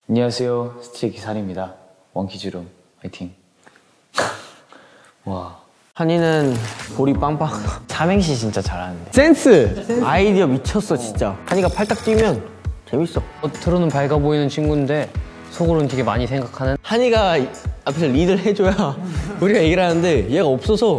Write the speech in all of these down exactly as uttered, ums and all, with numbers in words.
안녕하세요, 스트레이 기산입니다. 원키즈룸 화이팅. 와. 한이는 볼이 빵빵. 삼행시 진짜 잘하는데. 센스! 센스. 아이디어 미쳤어 진짜. 한이가 팔딱 뛰면 재밌어. 겉으로는 밝아 보이는 친구인데 속으로는 되게 많이 생각하는. 한이가 앞에서 리드를 해줘야 우리가 얘기를 하는데 얘가 없어서.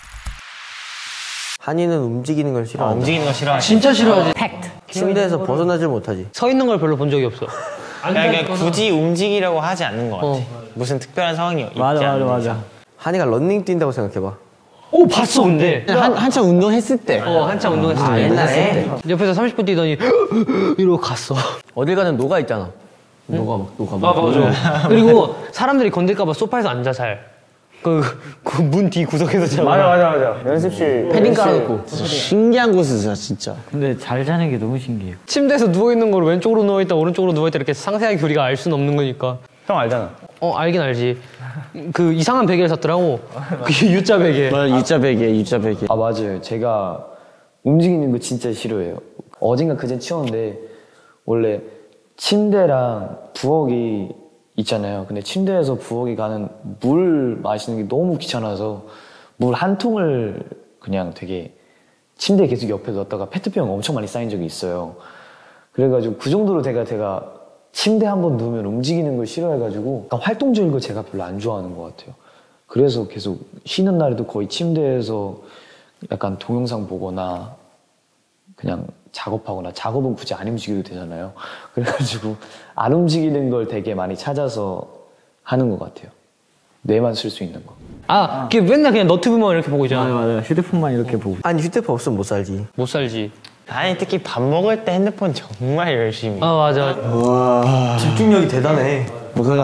한이는 움직이는 걸 싫어한다. 아, 움직이는 거 싫어하지. 진짜 싫어하지. 팩트. 침대에서 벗어나질 못하지. 서 있는 걸 별로 본 적이 없어. 그냥, 그냥 굳이 움직이려고 하지 않는 것 같아. 어. 무슨 특별한 상황이 있지 맞아 맞아 않는 맞아. 이상. 한이가 런닝 뛴다고 생각해봐. 오 봤어 근데. 한, 한참 운동했을 때. 어 한참 운동했을 때. 아, 옛날에. 옆에서 삼십 분 뛰더니 이러고 갔어. 어딜 가든 노가 있잖아. 응? 노가 막 노가 막. 아 맞아. 그리고 사람들이 건들까봐 소파에서 앉아 잘. 그 그 문 뒤 구석에서 자. 맞아 맞아 맞아. 연습실 패딩 깔아놓고. 신기한 곳이죠 진짜. 근데 잘 자는 게 너무 신기해요. 침대에서 누워 있는 걸 왼쪽으로 누워 있다 오른쪽으로 누워 있다 이렇게 상세하게 우리가 알 수는 없는 거니까. 형 알잖아. 어 알긴 알지. 그 이상한 베개를 샀더라고. 그 U자 베개. 맞아 U자 베개 U자 베개. 아 맞아요. 제가 움직이는 거 진짜 싫어해요. 어젠가 그젠 치웠는데 원래 침대랑 부엌이 있잖아요. 근데 침대에서 부엌에 가는 물 마시는 게 너무 귀찮아서 물 한 통을 그냥 되게 침대 계속 옆에 넣었다가 페트병 엄청 많이 쌓인 적이 있어요. 그래가지고 그 정도로 제가 제가 침대 한번 누우면 움직이는 걸 싫어해가지고 약간 활동적인 걸 제가 별로 안 좋아하는 것 같아요. 그래서 계속 쉬는 날에도 거의 침대에서 약간 동영상 보거나 그냥 작업하거나 작업은 굳이 안 움직여도 되잖아요. 그래가지고 안 움직이는 걸 되게 많이 찾아서 하는 것 같아요. 뇌만 쓸 수 있는 거. 아, 그게 맨날 그냥 너튜브만 이렇게 보고 있잖아. 맞아 맞아. 휴대폰만 이렇게 보고. 아니 휴대폰 없으면 못 살지. 못 살지. 아니 특히 밥 먹을 때 핸드폰 정말 열심히. 아 맞아. 와 집중력이 대단해. 뭐가?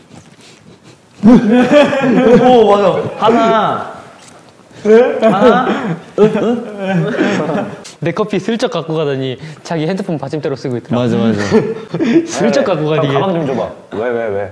오 맞아. 하나. 하나. 내 커피 슬쩍 갖고 가더니 자기 핸드폰 받침대로 쓰고 있더라. 맞아 맞아. 슬쩍 갖고 가니. 가방 좀 줘봐. 왜 왜 왜?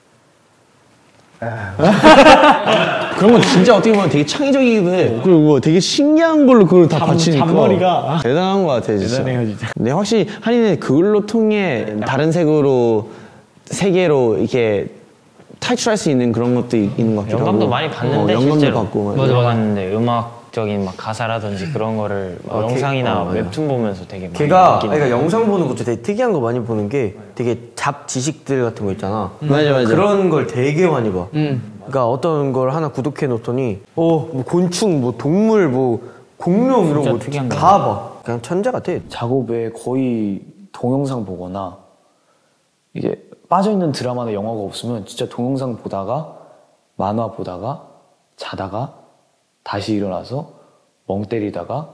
그런 건 진짜 어떻게 보면 되게 창의적이기도 해. 그리고 뭐 되게 신기한 걸로 그걸 다 받치니까 잔머리가 대단한 것 같아 진짜. 대단해요 진짜. 근데 확실히 한이는 그걸로 통해 다른 색으로 세계로 이렇게 탈출할 수 있는 그런 것도 있는 것 같기도 영감도 하고. 많이 받는데 어, 영감도 실제로. 받고 맞아, 맞아. 받는데 음악적인 막 가사라든지 그런 거를 막 어, 영상이나 어, 웹툰 보면서 되게 많이 걔가 느끼는 그러니까 영상 보는 것도 되게 특이한 거 많이 보는 게 되게 잡 지식들 같은 거 있잖아. 맞아 맞아. 그런 걸 되게 많이 봐. 음. 그러니까 어떤 걸 하나 구독해 놓더니 어, 뭐 곤충, 뭐 동물, 뭐 공룡 이런 거 특이한 다 봐. 그냥 천재 같아. 작업에 거의 동영상 보거나 이게 빠져있는 드라마나 영화가 없으면 진짜 동영상 보다가 만화 보다가 자다가 다시 일어나서 멍 때리다가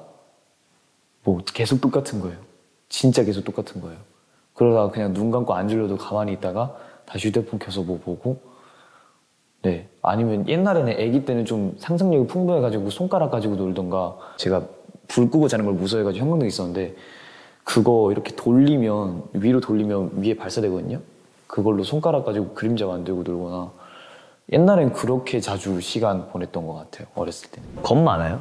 뭐 계속 똑같은 거예요. 진짜 계속 똑같은 거예요. 그러다가 그냥 눈 감고 안 졸려도 가만히 있다가 다시 휴대폰 켜서 뭐 보고 네 아니면 옛날에는 아기 때는 좀 상상력이 풍부해가지고 손가락 가지고 놀던가 제가 불 끄고 자는 걸 무서워해가지고 형광등 있었는데 그거 이렇게 돌리면 위로 돌리면 위에 발사되거든요. 그걸로 손가락 가지고 그림자 만들고 놀거나 옛날엔 그렇게 자주 시간 보냈던 것 같아요. 어렸을 때. 겁 많아요?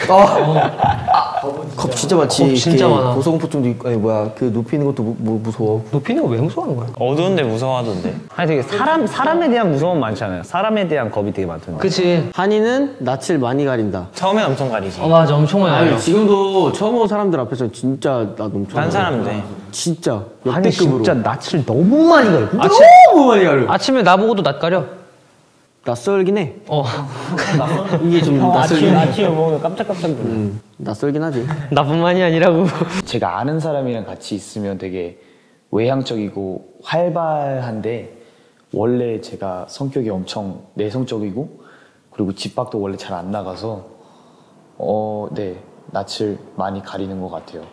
아, 겁 진짜 많지. 겁 진짜 많아. 고소공포증도 있고 아니 뭐야 그 높이는 것도 무, 무, 무서워. 높이는 거 왜 무서워하는 거야? 어두운데 무서워하던데. 아니 되게 사람 사람에 대한 무서움 많잖아요. 사람에 대한 겁이 되게 많던데. 그치. 한이는 낯을 많이 가린다. 처음엔 엄청 가리지. 어 맞아 엄청 많이 알려. 지금도 처음 온 사람들 앞에서 진짜 나 엄청 딴 사람들. 진짜 아니 역대급으로 진짜 낯을 너무 많이 가려. 아침, 너무 많이 가려. 아침에 나보고도 낯 가려. 낯설긴 해. 어. 이게 좀 낯설긴 해. 아침에 보면 깜짝깜짝 놀라. 음, 낯설긴 하지. 나뿐만이 아니라고. 제가 아는 사람이랑 같이 있으면 되게 외향적이고 활발한데 원래 제가 성격이 엄청 내성적이고 그리고 집 밖도 원래 잘 안 나가서 어, 네 낯을 많이 가리는 것 같아요.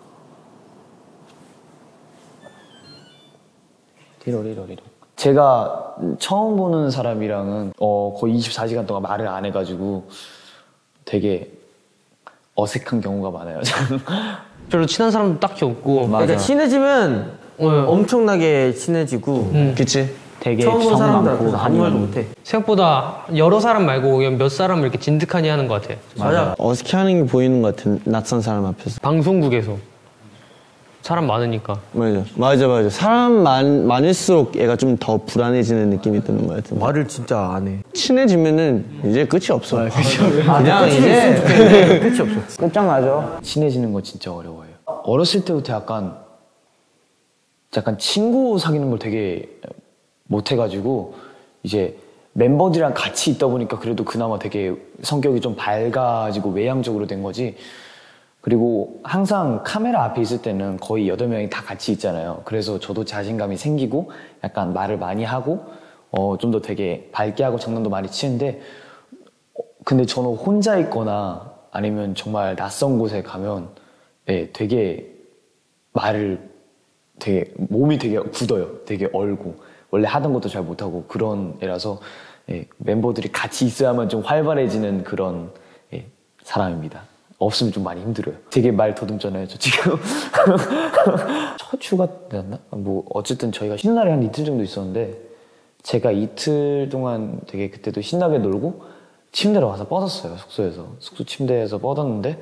리로리로리로. 제가 처음 보는 사람이랑은 어, 거의 이십사 시간 동안 말을 안 해가지고 되게 어색한 경우가 많아요. 별로 친한 사람도 딱히 없고. 그러니까 친해지면 어. 엄청나게 친해지고 음. 그치? 되게 처음 본 정 사람들 많고 앞에서 아무 말도 아니면 못해. 생각보다 여러 사람 말고 그냥 몇 사람을 이렇게 진득하니 하는 것 같아. 맞아. 어색해하는 게 보이는 것 같은 낯선 사람 앞에서. 방송국에서. 사람 많으니까. 맞아, 맞아, 맞아. 사람 많, 많을수록 얘가 좀 더 불안해지는 느낌이 드는 것 같은데. 말을 진짜 안 해. 친해지면은 이제 끝이 없어. 그냥 이제 끝이 없어. 끝장나죠. 친해지는 거 진짜 어려워요. 어렸을 때부터 약간 약간 친구 사귀는 걸 되게 못해가지고 이제 멤버들이랑 같이 있다 보니까 그래도 그나마 되게 성격이 좀 밝아지고 외향적으로 된 거지. 그리고 항상 카메라 앞에 있을 때는 거의 여덟 명이 다 같이 있잖아요. 그래서 저도 자신감이 생기고 약간 말을 많이 하고 어, 좀 더 되게 밝게 하고 장난도 많이 치는데 어, 근데 저는 혼자 있거나 아니면 정말 낯선 곳에 가면 네, 되게 말을 되게 몸이 되게 굳어요. 되게 얼고 원래 하던 것도 잘 못하고 그런 애라서 예, 멤버들이 같이 있어야만 좀 활발해지는 그런 예, 사람입니다. 없으면 좀 많이 힘들어요. 되게 말 더듬잖아요. 저 지금 첫 휴가 때였나? 뭐 어쨌든 저희가 쉬는 날이 한 이틀 정도 있었는데 제가 이틀 동안 되게 그때도 신나게 놀고 침대로 와서 뻗었어요. 숙소에서 숙소 침대에서 뻗었는데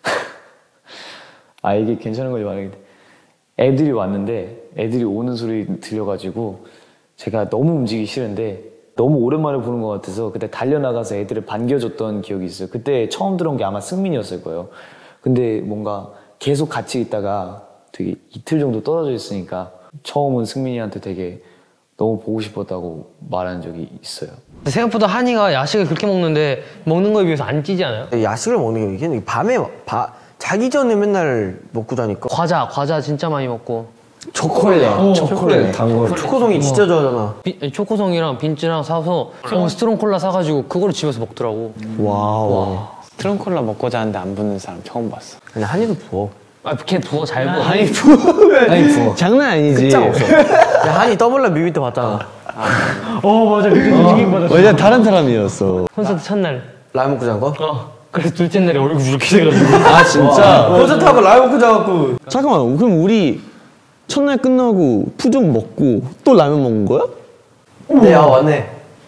아 이게 괜찮은 건지 말하겠는데 애들이 왔는데 애들이 오는 소리 들려가지고 제가 너무 움직이기 싫은데 너무 오랜만에 보는 것 같아서 그때 달려나가서 애들을 반겨줬던 기억이 있어요. 그때 처음 들어온 게 아마 승민이었을 거예요. 근데 뭔가 계속 같이 있다가 되게 이틀 정도 떨어져 있으니까 처음은 승민이한테 되게 너무 보고 싶었다고 말한 적이 있어요. 근데 생각보다 한이가 야식을 그렇게 먹는데 먹는 거에 비해서 안 찌지 않아요? 야식을 먹는 게 이게 밤에 바, 자기 전에 맨날 먹고 자니까. 과자, 과자 진짜 많이 먹고. 초콜릿, 초콜릿, 단 거. 초코송이 진짜 좋아하잖아. 비, 아니, 초코송이랑 빈츠랑 사서 어, 스트롱콜라 사가지고 그거를 집에서 먹더라고. 와우. 트렁콜라 먹고 자는데 안 붙는 사람 처음 봤어. 아니 한이도 부어. 아, 걔 부어 잘 부어. 아니 부어. 아니 부어. 장난 아니지. 짱 없어. 야 한이 더블라 뮤비 때 봤잖아. 어 맞아 그때 움직임 받았어. 완전 다른 사람이었어. 콘서트 첫날. 라면 먹고 잔 거? 어. 그래서 둘째 날에 얼굴 이렇게 돼가지고. 아 진짜? 콘서트 하고 라면 먹고 자갖고. 잠깐만, 그럼 우리 첫날 끝나고 푸종 먹고 또 라면 먹은 거야? 네, 아 왔네.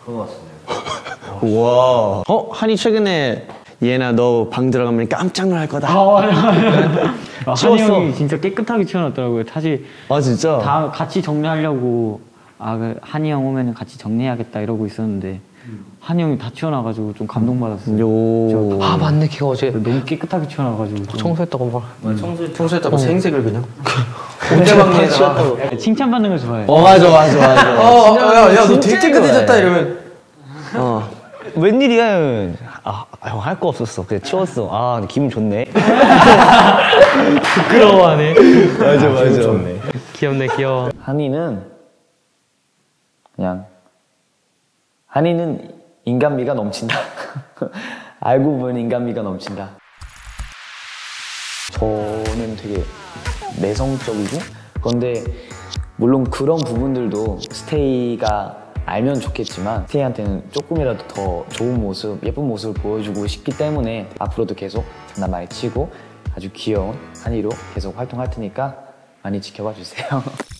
와. 어? 한이 최근에 얘나 너 방 들어가면 깜짝 놀랄 거다. 아, 한이 형이 진짜 깨끗하게 치워놨더라고요. 사실 아 진짜? 다 같이 정리하려고 아 그 한이 형 오면 같이 정리해야겠다 이러고 있었는데 한이 형이 다 치워놔가지고 좀 감동받았어요. 요. 아, 맞네. 걔가 어제 너무 깨끗하게 치워놔가지고 좀 청소했다고 말. 청소했다고 생색을 그냥. 온대방에다가. 칭찬받는 걸 좋아해. 어 맞아 맞아 맞아. 어, 야, 야, 너 되게 깨끗해졌다 이러면. 어. 웬일이야? 아, 형 할 거 없었어. 그냥 치웠어. 아, 근데 기분 좋네. 부끄러워하네. 맞아 맞아. 귀엽네, 귀여워. 한이는 그냥 한이는 인간미가 넘친다. 알고 보면 인간미가 넘친다. 저는 되게 내성적이고 그런데 물론 그런 부분들도 스테이가 알면 좋겠지만 스테이한테는 조금이라도 더 좋은 모습, 예쁜 모습을 보여주고 싶기 때문에 앞으로도 계속 장난 많이 치고 아주 귀여운 한이로 계속 활동할 테니까 많이 지켜봐 주세요.